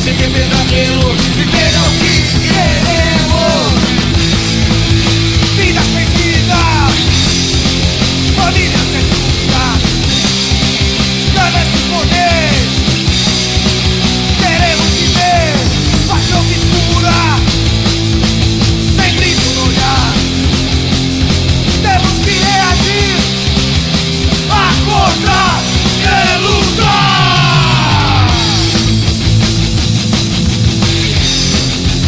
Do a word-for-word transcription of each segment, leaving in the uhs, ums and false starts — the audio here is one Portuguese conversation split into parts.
seguir pesadelo, viver é o que queremos. Vidas perdidas, famílias destruídas, ganância e poder. Queremos viver, paixão que escura, sem brilho no olhar. Temos que reagir, acordar e lutar.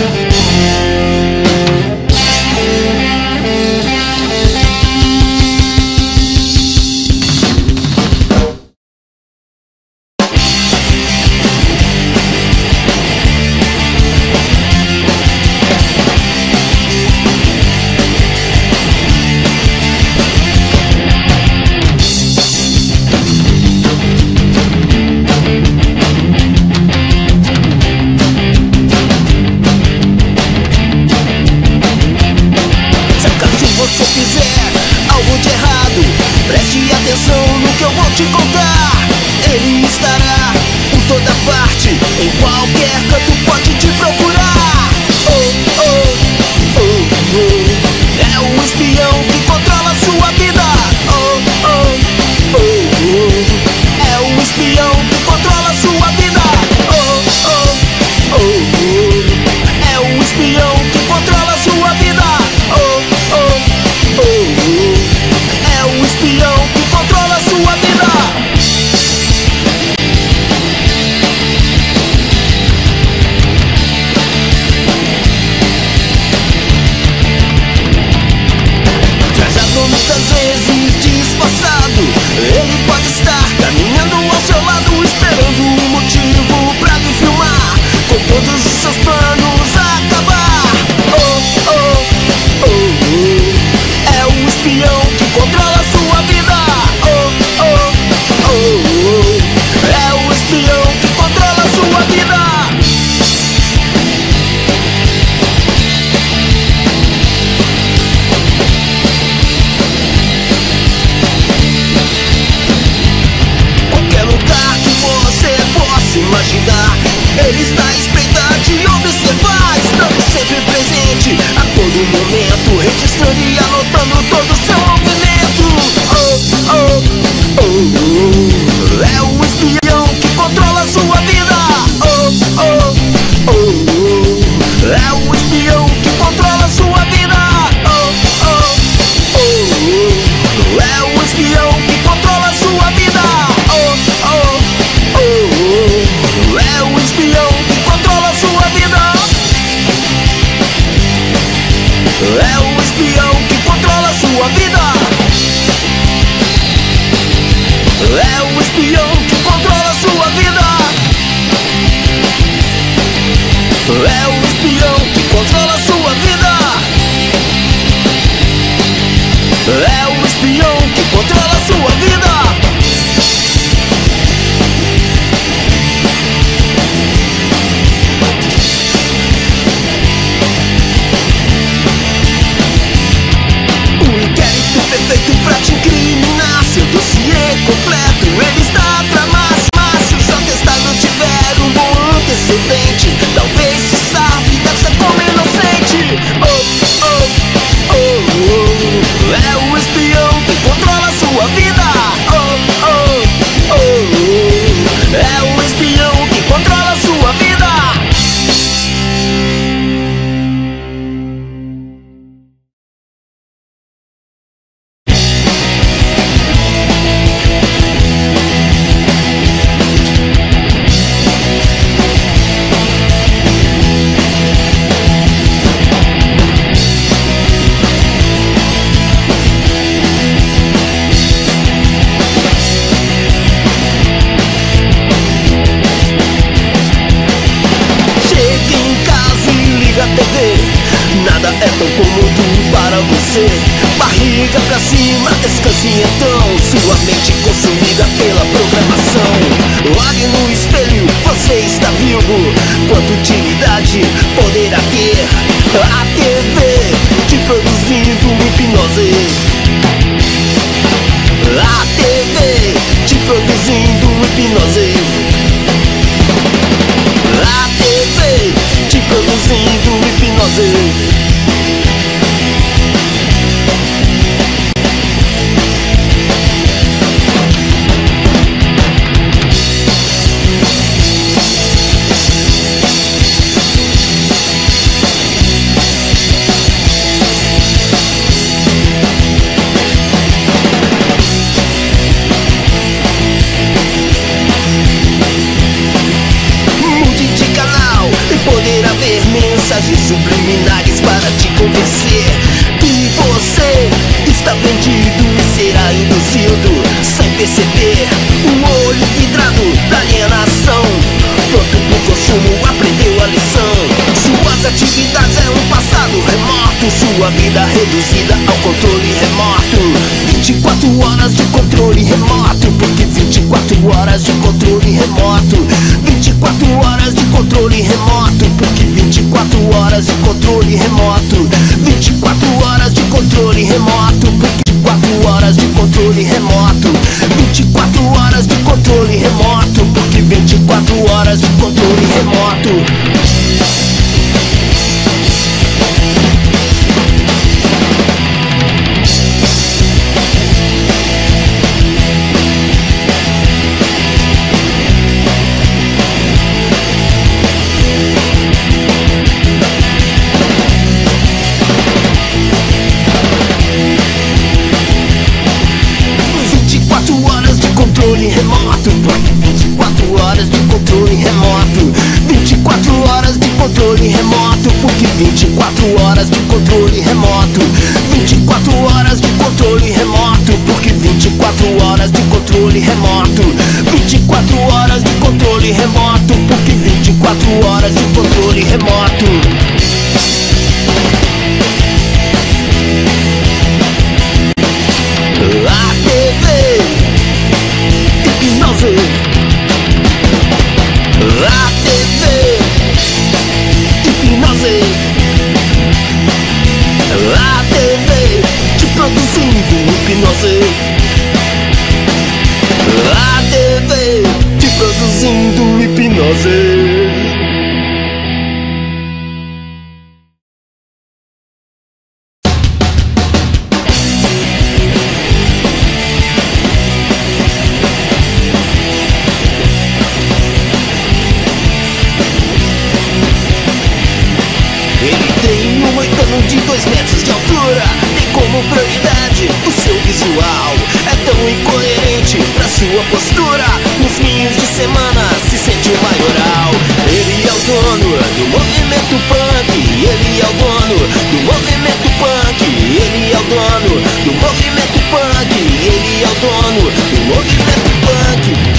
registrando e anotando todo o seu movimento. Oh, oh, oh, oh. É o espião que controla a sua vida. Oh, oh, oh, oh. É o espião que controla a sua vida. Oh, oh, oh, oh. É o espião que controla a sua vida. Oh, oh, oh, oh. É o espião que controla a sua vida. É o espião que controla a sua vida. É o espião que controla a sua vida. É o espião que controla a sua vida. É o espião que controla a sua vida. Perfeito pra te incriminar, seu dossiê completo, ele está pra mais. Mas se o seu testado tiver um bom antecedente, talvez se sabe, deve ser como inocente. Oh, oh, oh, oh. É o espião que controla a sua vida. Oh, oh, oh, oh. É o espião que controla a sua vida. Nada é tão cômodo para você. Barriga pra cima, descanse então. Sua mente consumida pela programação. Olhe no espelho, você está vivo. Quanta utilidade poderá ter a T V te produzindo hipnose. A T V te produzindo hipnose. A T V te produzindo hipnose. Poderá ver mensagens subliminares para te convencer que você está vendido e será induzido sem perceber. O olho vidrado da alienação, pronto pro consumo, aprendeu a lição. Suas atividades é um passado remoto, sua vida reduzida ao controle remoto. Vinte e quatro horas de controle remoto, porque vinte e quatro horas de controle remoto. Vinte e quatro horas de controle remoto, porque vinte e quatro horas de controle remoto. Vinte e quatro horas de controle remoto, porque vinte e quatro horas de controle remoto. Vinte e quatro horas de controle remoto, porque vinte e quatro horas de controle remoto. Controle remoto, vinte e quatro horas de controle remoto. Vinte e quatro horas de controle remoto, porque vinte e quatro horas de controle remoto. Vinte e quatro horas de controle remoto, porque vinte e quatro horas de controle remoto. Vinte e quatro horas de controle remoto, porque vinte e quatro horas de controle remoto. A T V hipnose. A T V hipnose. A T V te produzindo hipnose. A T V te produzindo hipnose. moicano de dois metros de altura tem como prioridade o seu visual. É tão incoerente pra sua postura, nos fins de semana se sente o maioral. Ele é o dono do movimento punk, ele é o dono do movimento punk, ele é o dono do movimento punk, ele é o dono do movimento punk.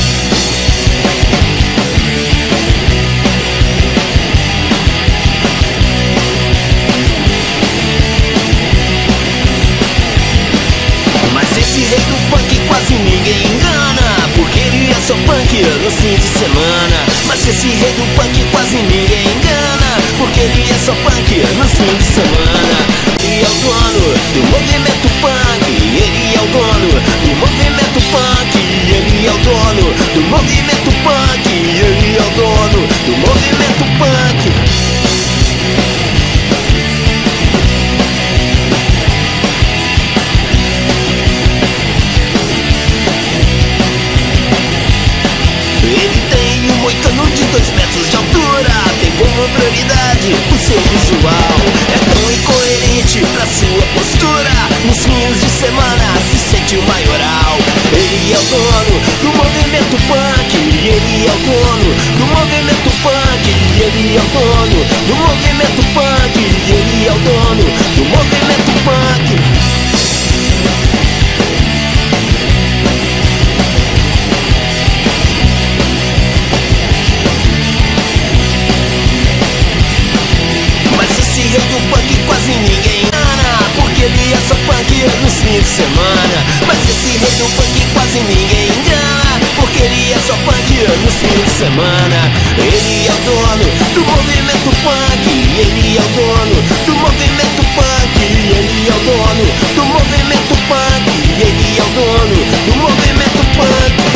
Esse rei do punk quase ninguém engana, porque ele é só punk nos fins de semana. Mas esse rei do punk quase ninguém engana, porque ele é só punk nos fins de semana. Ele é o dono do movimento punk, ele é o dono do movimento punk, ele é o dono do movimento punk, ele é o dono do movimento punk. Moicano de dois metros de altura tem como prioridade o seu visual. É tão incoerente pra sua postura, nos fins de semana se sente o maioral. Ele é o dono do movimento punk, ele é o dono do movimento punk, ele é o dono do movimento punk, ele é o dono do movimento punk. Esse rei do punk quase ninguém engana, porque ele é só punk nos fins de semana. Mas esse rei do punk quase ninguém engana, porque ele é só punk nos fins de semana. Ele é o dono do movimento punk, ele é o dono do movimento punk, ele é o dono do movimento punk, ele é o dono do movimento punk.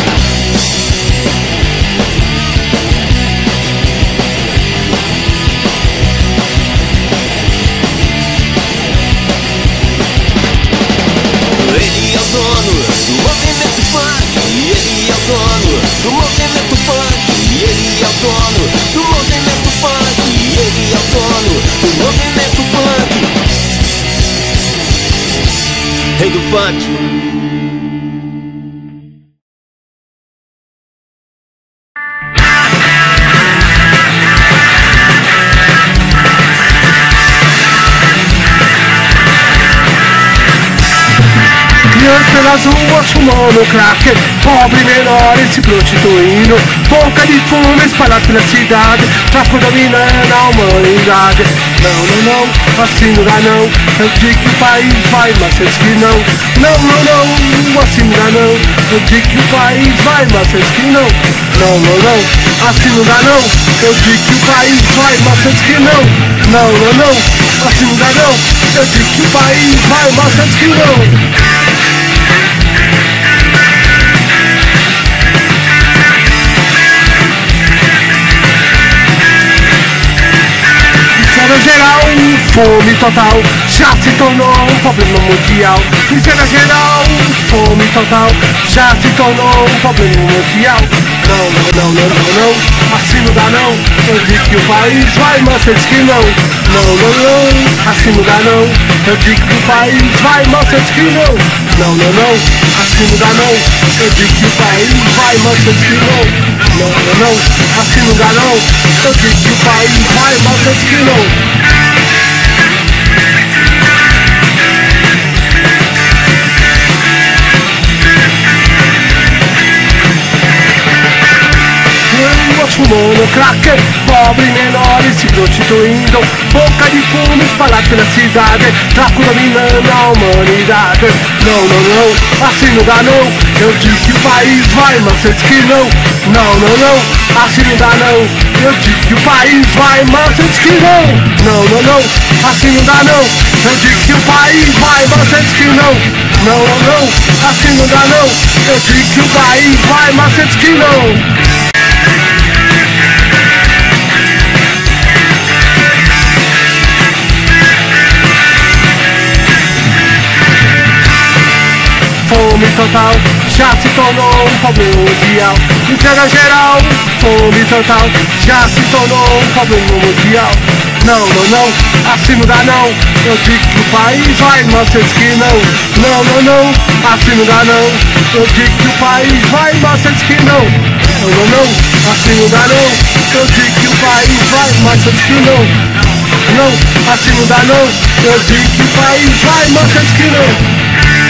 Ele é o dono do movimento punk, ele é o dono do movimento punk, ele é o dono do movimento punk, ele é o dono do movimento punk. Rei do punk. Pelas ruas fumando crack, pobre menores se prostituindo, boca de fumo espalhada pela cidade, tráfico dominando a humanidade. Não, não, não, assim não dá não, eu digo que o país vai, mas vocês que não. Não, não, não, assim não dá não, eu digo que o país vai, mas vocês que não. Não, não, não, assim não dá não, eu digo que o país vai, mas vocês que não. Não, não, não, assim não dá não, eu digo que o país vai, mas vocês que não. Miséria geral, fome total, já se tornou um problema mundial. Miséria geral, fome total, já se tornou um problema mundial. Não, não, não, não, não, não, assim não dá não, eu digo que o país vai, mas vocês que não. Não, não, não, assim não dá não, eu digo que o país vai, mas vocês que não. Não, não, não, assim não dá não, eu digo que o país vai, mas vocês que não. Não, não, não, assim não dá não, eu digo que o país vai, mas vocês que não. Fumando crack, pobre menores se prostituindo, boca de fumo espalhada pela cidade, tráfico dominando a humanidade. Não, não, não, assim não dá não, eu digo que o país vai, mas vocês que não. Não, não, não, assim não dá não, eu digo que o país vai, mas vocês que não. Não, não, não, assim não dá não, eu digo que o país vai, mas vocês que não. Não, não, não, assim não dá não, eu digo que o país vai, mas vocês que não. Fome total, já se tornou um problema mundial. Miséria geral, fome total, já se tornou um problema mundial. Não, não, não, assim não dá não. Eu digo que o país vai, mas vocês que não. Não, não, não, assim não dá não. Eu digo que o país vai, mas vocês que não. Não, não, não, assim não dá não. Eu digo que o país vai, mas vocês que não. Não, assim não dá não. Eu digo que o país vai, mas vocês que não.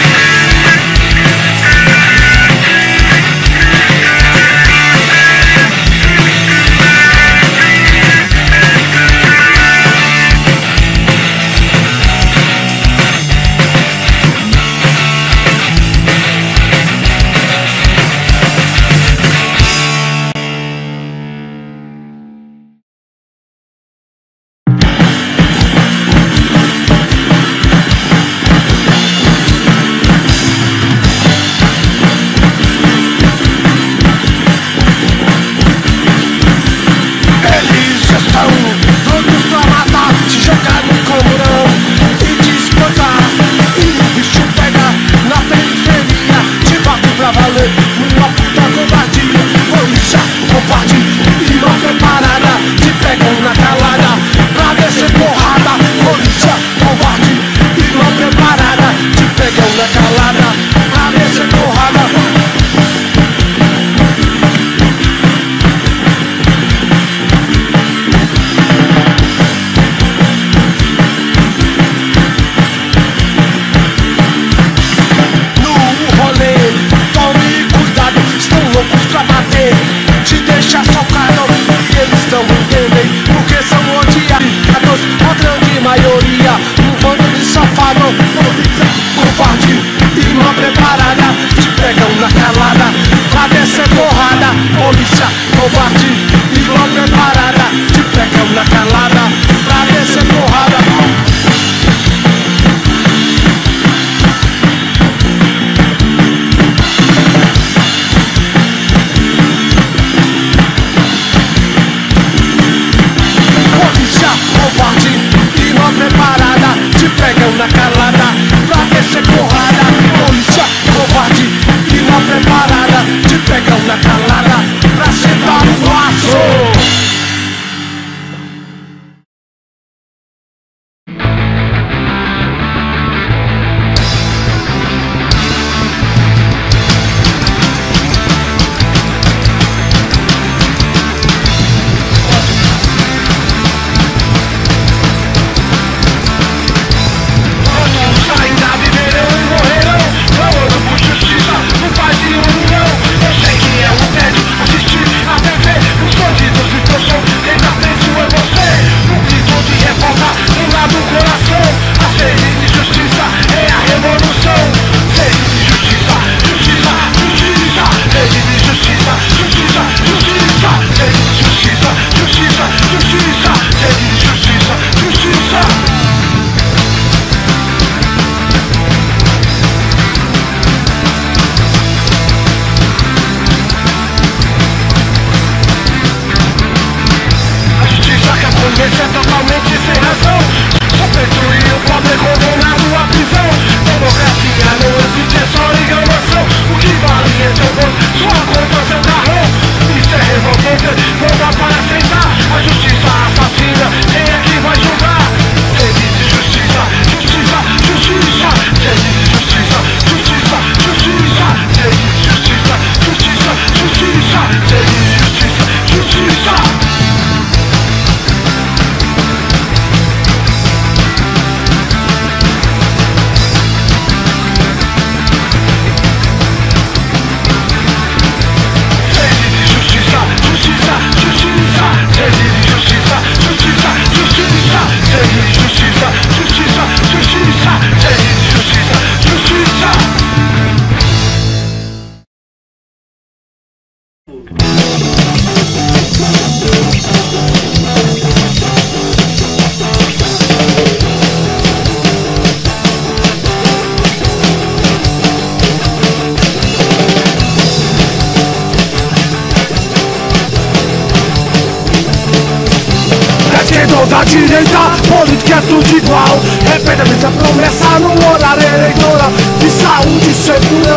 Da direita, política é tudo igual. Repete a mesma promessa no horário eleitoral. De saúde, segurança,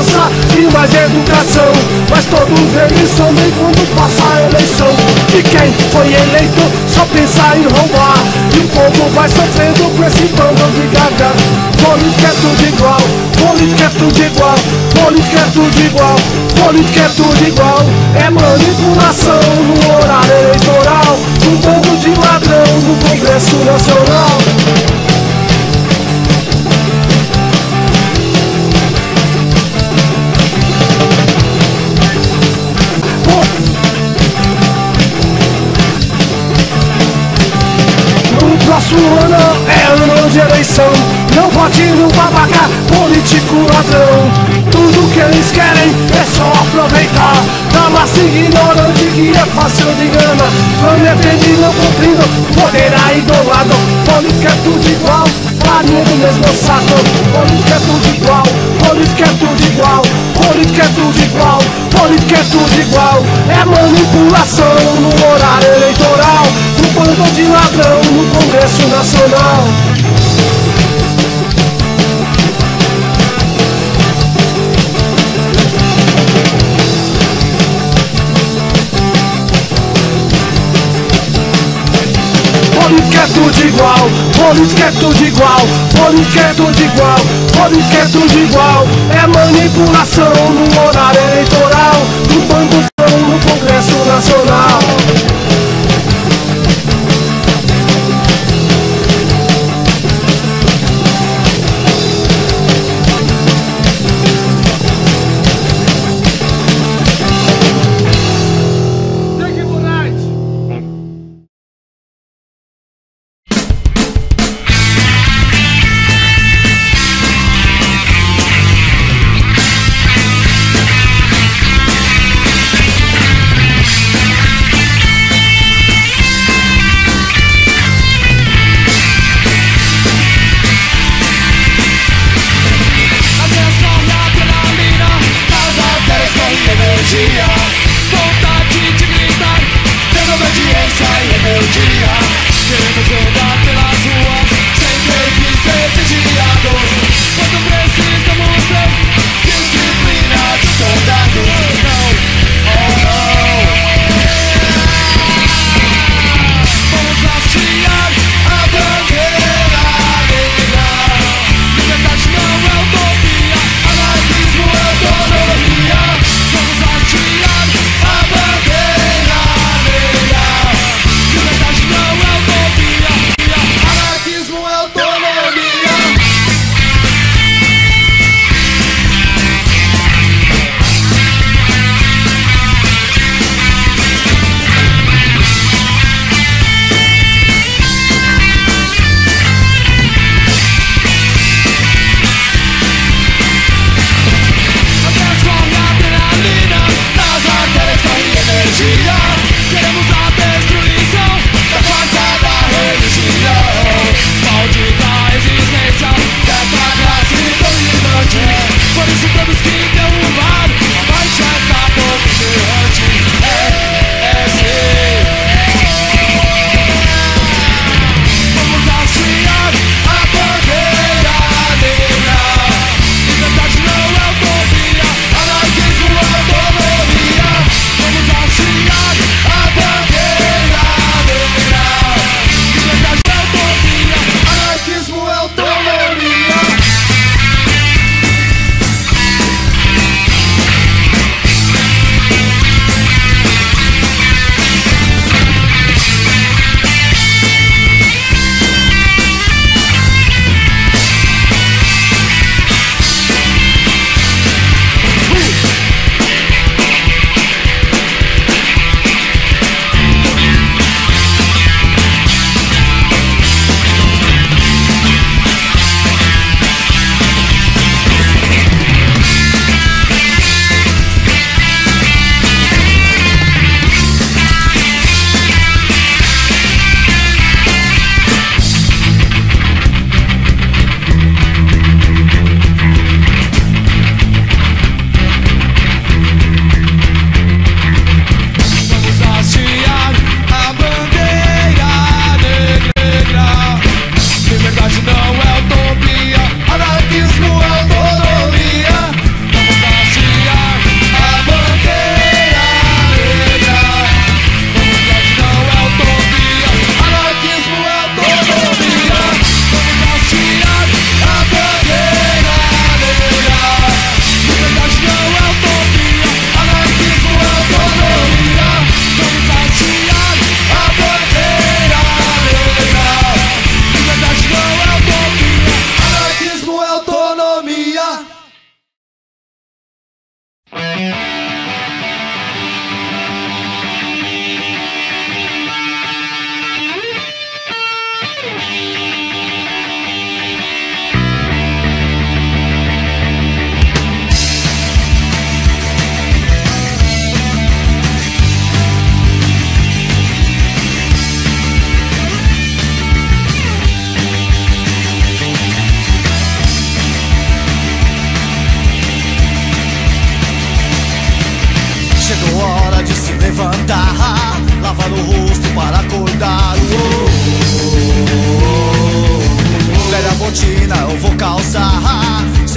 e mais educação. Mas todos eles somem quando passa a eleição. E quem foi eleito só pensa em roubar, e o povo vai sofrendo com esse bando de gaga. Política é tudo igual, política é tudo igual, política é tudo igual, política é tudo igual. É manipulação no horário eleitoral, um bando de ladrão no Congresso Nacional. Próximo ano é ano de eleição. Não vote no babaca, político ladrão. Tudo que eles querem é só aproveitar da massa ignorante que é fácil de enganar. Prometendo e não cumprindo, poder aí do lado. Política é tudo igual, farinha do mesmo saco. Política é tudo igual, política é tudo igual, política é tudo igual, política é tudo igual. É manipulação no horário eleitoral, um bando de ladrão no Congresso Nacional. Política é tudo igual, política é tudo igual, política é tudo igual, política é tudo igual. É manipulação no horário eleitoral, um bando no Congresso Nacional.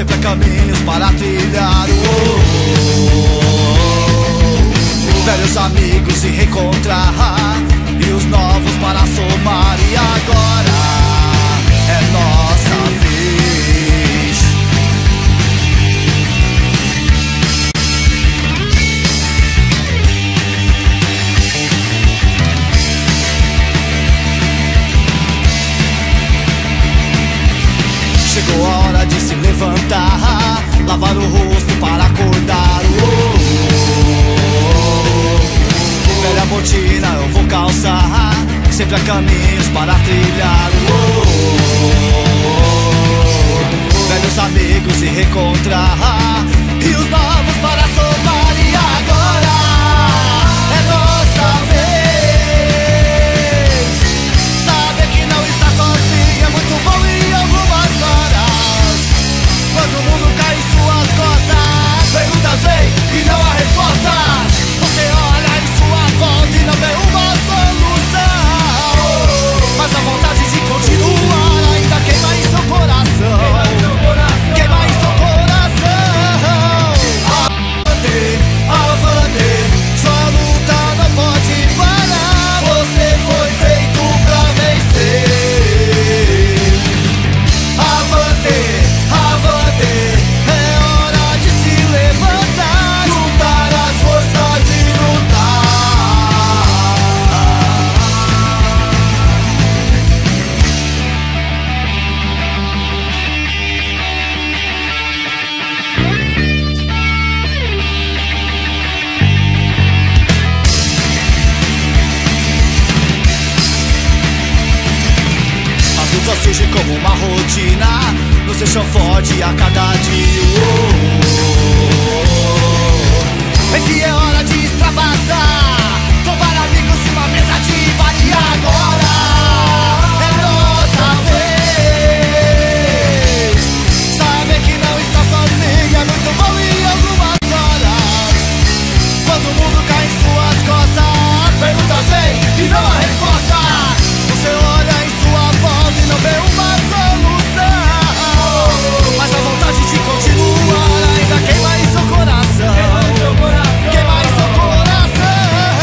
sempre há caminhos para trilhar. Oh, oh, oh. Velhos amigos se reencontrar e os novos para somar. E agora é nossa vez. Chegou a hora de se levantar, lavar o rosto para acordar. Oh, oh, oh. Velha botina eu vou calçar, sempre há caminhos para trilhar. Oh, oh, oh. Velhos amigos se reencontrar e os novos para somar. E agora é nossa vez. Saber que não está sozinho é muito bom em algumas horas. Quando o mundo cai em suas costas, perguntas vêm e não há respostas. Você olha em sua volta e não vê uma solução, mas a vontade de continuar ainda queima em seu coração. Queima em seu coração. Avante, avante, sua luta não pode parar. Você foi feito pra vencer. Avante, avante, é hora de se levantar, juntar as forças e surge como uma rotina, nos deixam forte a cada dia. Oh, oh, oh. Esse é hora de extravasar, tomar amigos de uma mesa de bar. E agora é nossa vez. Saber que não está sozinho é muito bom em algumas horas. Quando o mundo cai em suas costas, perguntas vêm e não há resposta. Você olha em sua volta e não vê uma solução, mas a vontade de continuar ainda queima em seu coração. Queima em seu coração.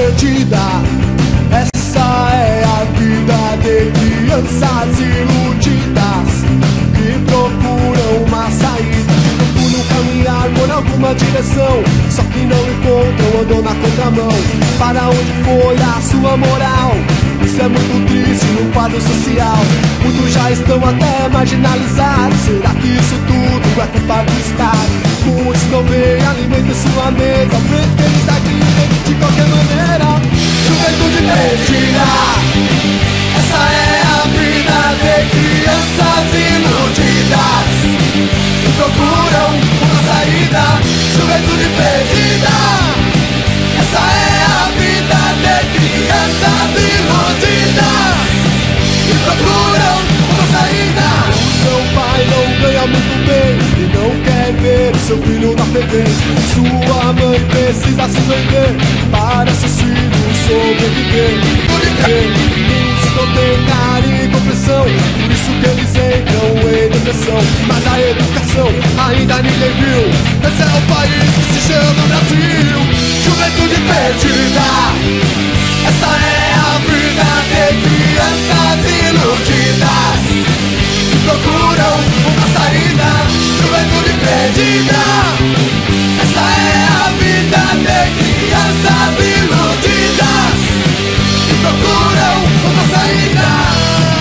perdida. Essa é a vida de crianças iludidas que procuram uma saída, procuram caminhar por alguma direção, só que não encontram, andam na contramão. Para onde foi a sua moral? Isso é muito triste no quadro social. Muitos já estão até marginalizados. Será que isso tudo é culpa do Estado? Muitos não veem alimento em sua mesa, preso que eles agridem de qualquer maneira. Juventude perdida, essa é a vida de crianças iludidas que procuram uma saída. Juventude perdida, essa é a vida de crianças iludidas que procuram uma saída. O seu pai não ganha muito bem e não quer ver o seu filho na T V. Sua mãe precisa se vender para seus filhos sobreviver. Muitos não têm carinho e compreensão, por isso que eles entram em depressão. Mas a educação ainda ninguém viu. Esse é o país que se chama Brasil. Juventude perdida, essa é a vida de crianças iludidas que procuram uma saída. Juventude perdida, essa é a vida de crianças iludidas que procuram uma saída.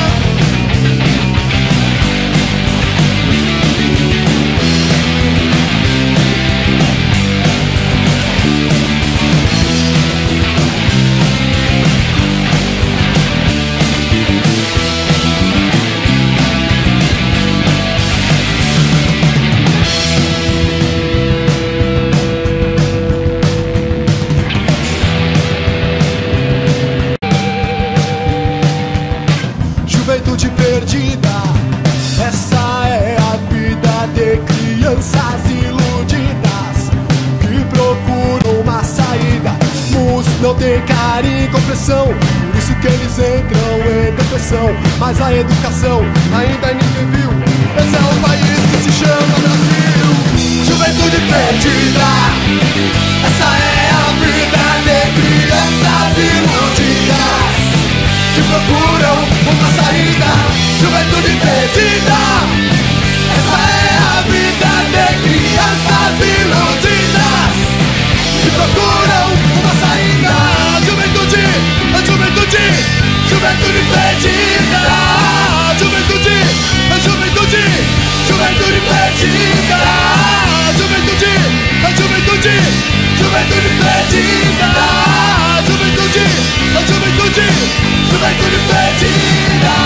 Juventude perdida, essa é a vida de crianças iludidas que procuram uma saída. Muitos não têm carinho e compreensão, por isso que eles entram em depressão. Mas a educação ainda ninguém viu. Esse é o país que se chama Brasil. Juventude perdida, essa é a vida de crianças iludidas que procuram uma saída. Juventude perdida, essa é a vida de crianças iludidas que procuram uma saída. Juventude, a juventude, juventude perdida. Juventude, a juventude, juventude perdida. Juventude, a juventude, juventude perdida. Juventude, a juventude, juventude perdida.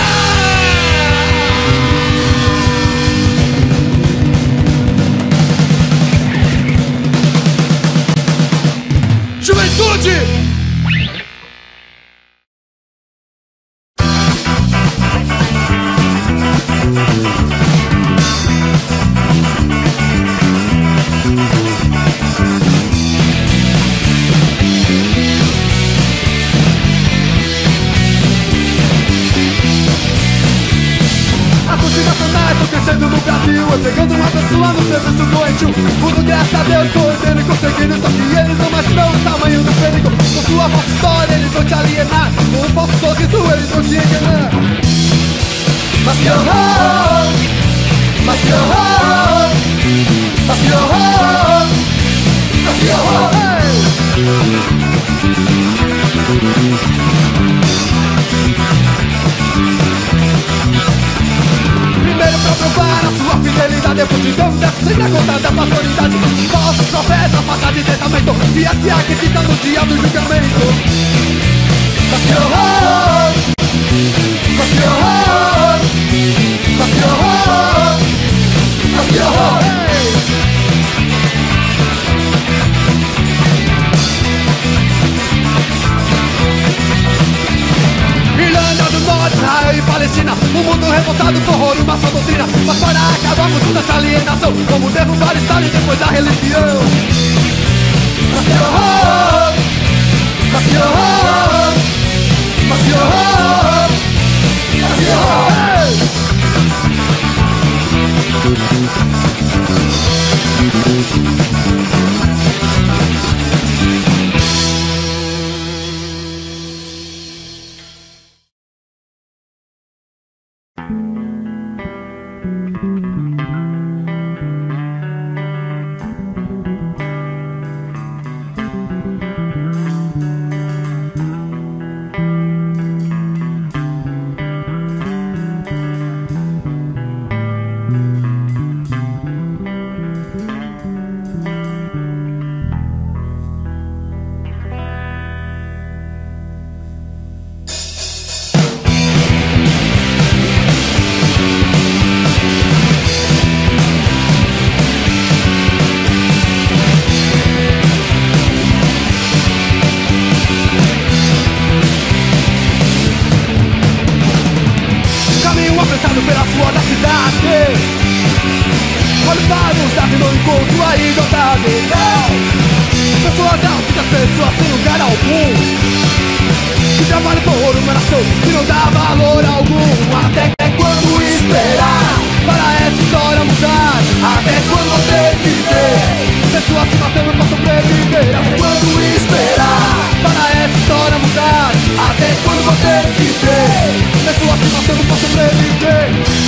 Juventude! Crescendo no Brasil, eu pegando uma pessoa no serviço doentio. Tudo graças a Deus correndo e conseguindo, só que eles não imaginam o tamanho do perigo. Com sua falsa história eles vão te alienar, com um falso sorriso eles vão te enganar. Mas que horror, mas que horror, mas que horror, mas que horror, hey! Primeiro pra provar a sua fidelidade, multidão deve ser a conta da paternidade. Falsos profetas, falta de testamento, via que acredita no dia do julgamento. Mas que horror, mas que horror, mas que horror, mas que horror, hey! Irlanda do Norte, Israel e Palestina, o mundo revoltado por horror, uma só doutrina. Mas para acabar com toda essa alienação, como derrubar Stalin depois da religião. Mas que horror, mas que horror, mas que horror, mas que horror, hey! Olhe para os dados e não encontro aí dotado. Não! Pessoas altas, pessoas sem lugar algum, que trabalham por uma nação que não dá valor algum. Até quando esperar para essa história mudar? Até quando vou ter que ver pessoas se matando pra sobreviver? Até quando esperar para essa história mudar? Até quando vou ter que ver pessoas se matando pra sobreviver?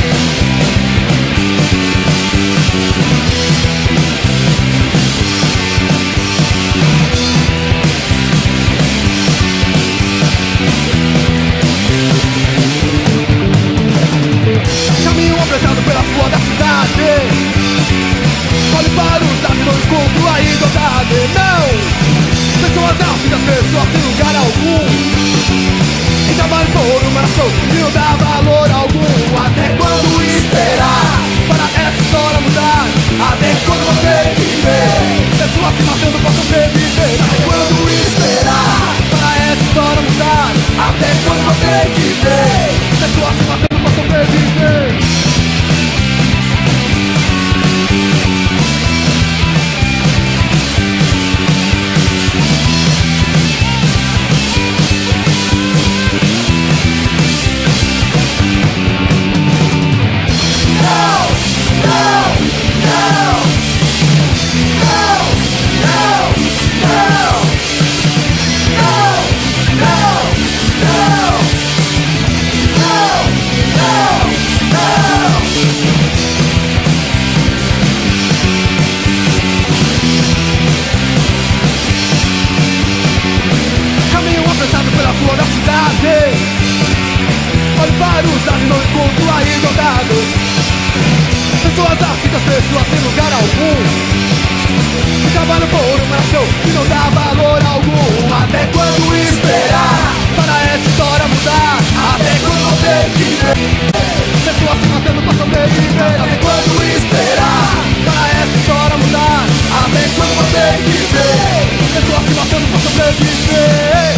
Caminho apresado pela rua da cidade, olhe para os dados e não encontro aí dotado. Não! Pessoas ácidas, pessoas sem lugar algum, que trabalham por uma nação que não dá valor algum. Até quando esperar para essa história mudar? Até quando vou ter que ver pessoas se matando pra sobreviver? Até quando esperar para essa história mudar? Até quando vou ter que ver pessoas se matando pra sobreviver? Olhe para os dados e não encontro aí dotado. Pessoas ácidas, pessoas sem lugar algum, que trabalham por uma nação que não dá valor algum. Até quando esperar para essa história mudar? Até quando vou ter que ver pessoas se matando pra sobreviver? Até quando esperar para essa história mudar? Até quando vou ter que ver pessoas se matando pra sobreviver?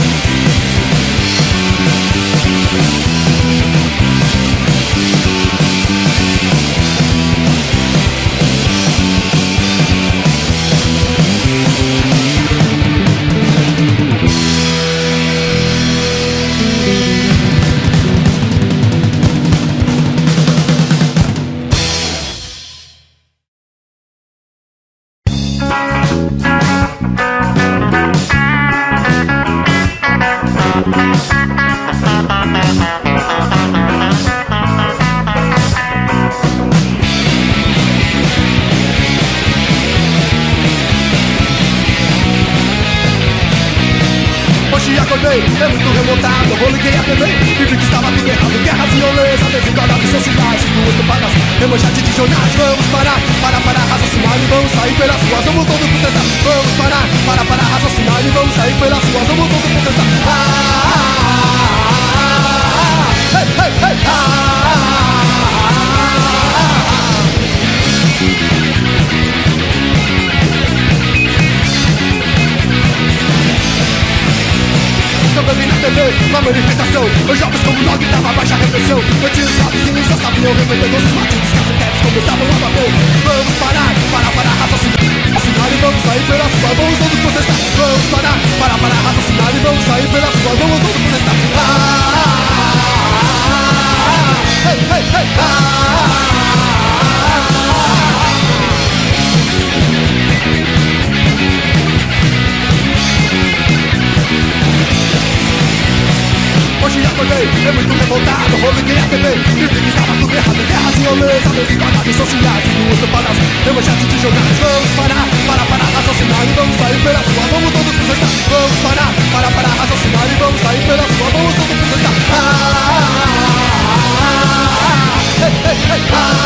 Acordei, é muito revoltado, eu liguei a T V e vi que estava tudo errado. Guerras e violência, desigualdade social, duas topadas, remanchete de jornais. Vamos parar, para, para raciocinar e vamos sair pelas ruas, vamos todos protestar. Vamos parar, para, para raciocinar e vamos sair pelas ruas, vamos todos protestar. Ah, ah, ah, ah, hey, hey, hey, ah, ah, eu vi na T V uma manifestação, os jovens como dog dava baixa repressão. Eu tinha os ratos só sabiam repreender nossos batidos, cacetetes começavam a bater. Vamos parar, para, para raciocinar e vamos sair pela rua, vamos todos protestar. Vamos parar, para, para raciocinar e vamos sair pela rua, vamos todos protestar. Ah, ah, ah, ah, hey, hey, hey, ah, ah, ah. Hoje acordei, é muito revoltado, vou liguei a T V e vi que estava tudo errado. Guerras e violência, desigualdades sociais, duas topadas, remanchete de jornais. Vamos parar, para, para raciocinar e vamos sair pela rua, vamos todos protestar. Vamos parar, para, para raciocinar e vamos sair pela rua, vamos todos protestar. Ah, ah, ah, ah, ah, hey, hey, hey, ah.